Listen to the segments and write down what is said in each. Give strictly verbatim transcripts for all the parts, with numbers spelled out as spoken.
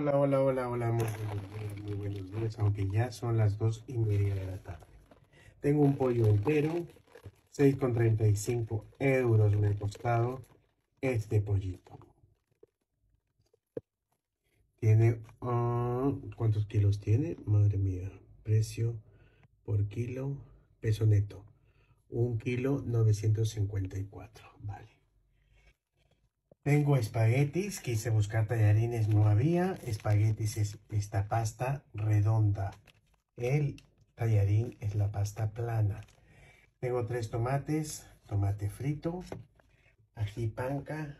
Hola, hola, hola, hola, muy buenos días, muy buenos días, aunque ya son las dos y media de la tarde. Tengo un pollo entero, seis con treinta y cinco euros me ha costado este pollito. Tiene, ah, ¿cuántos kilos tiene? Madre mía, precio por kilo, peso neto, un kilo novecientos cincuenta y cuatro, vale. Tengo espaguetis, quise buscar tallarines, no había. Espaguetis es esta pasta redonda. El tallarín es la pasta plana. Tengo tres tomates, tomate frito, ají panca,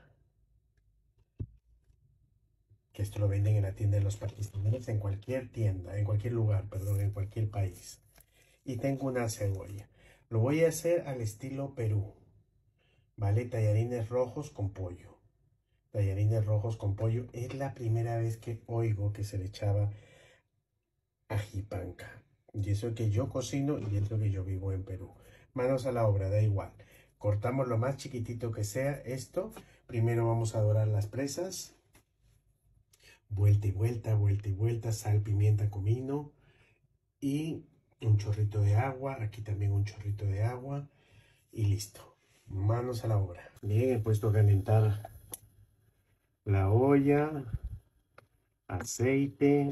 que esto lo venden en la tienda de los pakistaníes, en cualquier tienda, en cualquier lugar, perdón, en cualquier país. Y tengo una cebolla. Lo voy a hacer al estilo Perú, ¿vale? Tallarines rojos con pollo. Tallarines rojos con pollo. Es la primera vez que oigo que se le echaba ají panca. Y eso que yo cocino y eso que yo vivo en Perú. Manos a la obra, da igual. Cortamos lo más chiquitito que sea esto. Primero vamos a dorar las presas. Vuelta y vuelta, vuelta y vuelta. Sal, pimienta, comino. Y un chorrito de agua. Aquí también un chorrito de agua. Y listo. Manos a la obra. Bien, he puesto a calentar la olla. Aceite.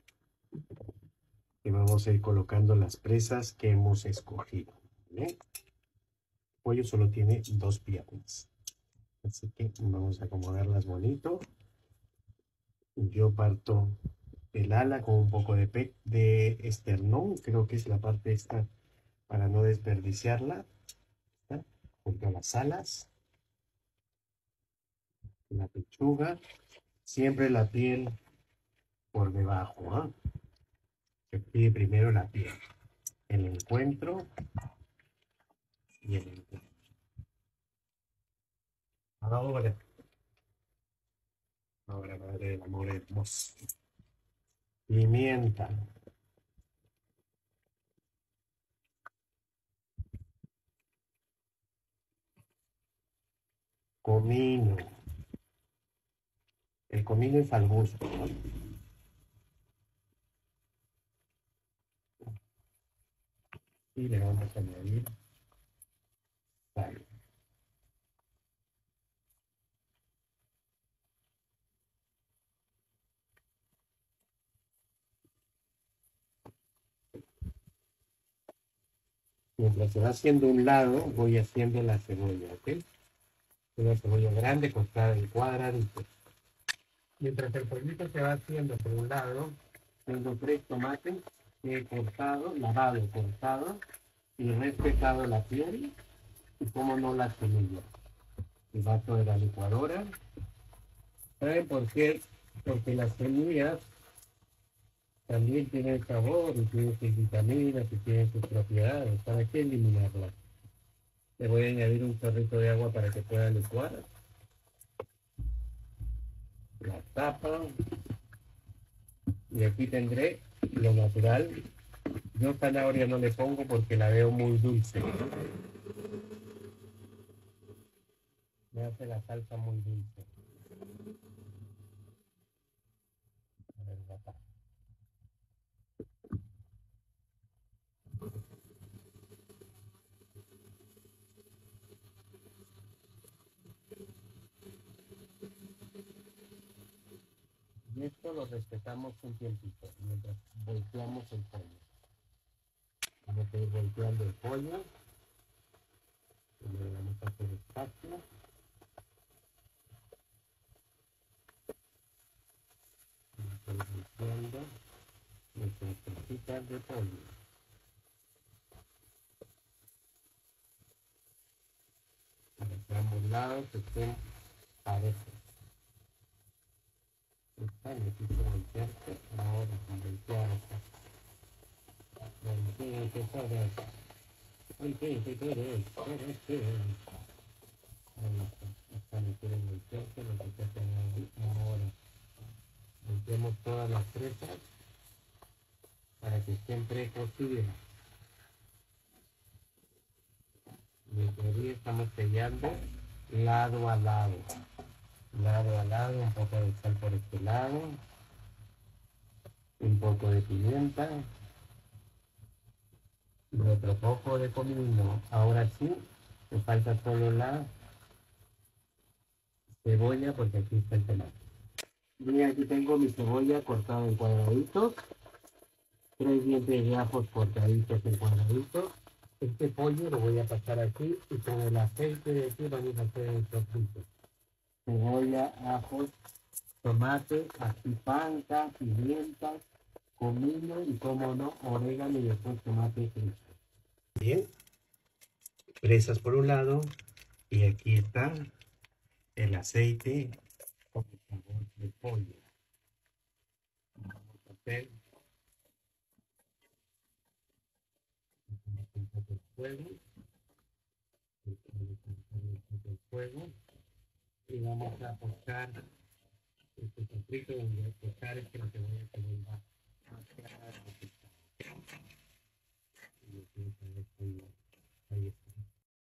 Y vamos a ir colocando las presas que hemos escogido. ¿Bien? El pollo solo tiene dos piernas. Así que vamos a acomodarlas bonito. Yo parto el ala con un poco de, pe de esternón. Creo que es la parte esta para no desperdiciarla. ¿Está? Junto a las alas. La pechuga. Siempre la piel por debajo. ¿eh? Se pide primero la piel. El encuentro y el encuentro. Ahora. Ahora, madre del amor hermoso. Pimienta. Comino. El comino es al gusto, ¿no? Y le vamos a añadir sal. Mientras se va haciendo un lado, voy haciendo la cebolla, ¿ok? Una cebolla grande cortada en cuadraditos. Mientras el pollito se va haciendo por un lado, tengo tres tomates que he cortado, lavado, cortado y respetado la piel y como no las semillas. El vaso de la licuadora. ¿Saben por qué? Porque las semillas también tienen sabor y tienen sus vitaminas y tienen sus propiedades. ¿Para qué eliminarlas? Le voy a añadir un chorrito de agua para que pueda licuar. La tapa. Y aquí tendré lo natural. Yo zanahoria no le pongo porque la veo muy dulce. Me hace la salsa muy dulce. A ver, la tapa. Y esto lo respetamos un tiempito mientras volteamos el pollo. Vamos a ir volteando el pollo. Le vamos a hacer espacio. Vamos a ir volteando nuestras pepitas de pollo. Para que ambos lados estén parejos. Esta necesito voltearse ahora, voltearse. Voltearse para voltearse para esta no quiere voltearse, lo que se hace ahora. Volteamos todas las presas para que estén precocidas. Desde ahí estamos sellando lado a lado. Lado a lado, un poco de sal por este lado. un poco de pimienta, y otro poco de comino. Ahora sí, me falta solo la cebolla porque aquí está el tomate. Y aquí tengo mi cebolla cortada en cuadraditos, tres dientes de ajos cortaditos en cuadraditos. Este pollo lo voy a pasar aquí y con el aceite de aquí vamos a hacer el sofrito. Cebolla, ajos, tomate, ají panca, pimienta, comino y como no, orégano y después tomate frito. Bien, fresas por un lado y aquí está el aceite Con el sabor de pollo. Vamos a hacer un poco de fuego, el fuego y vamos a buscar este sofrito donde buscar este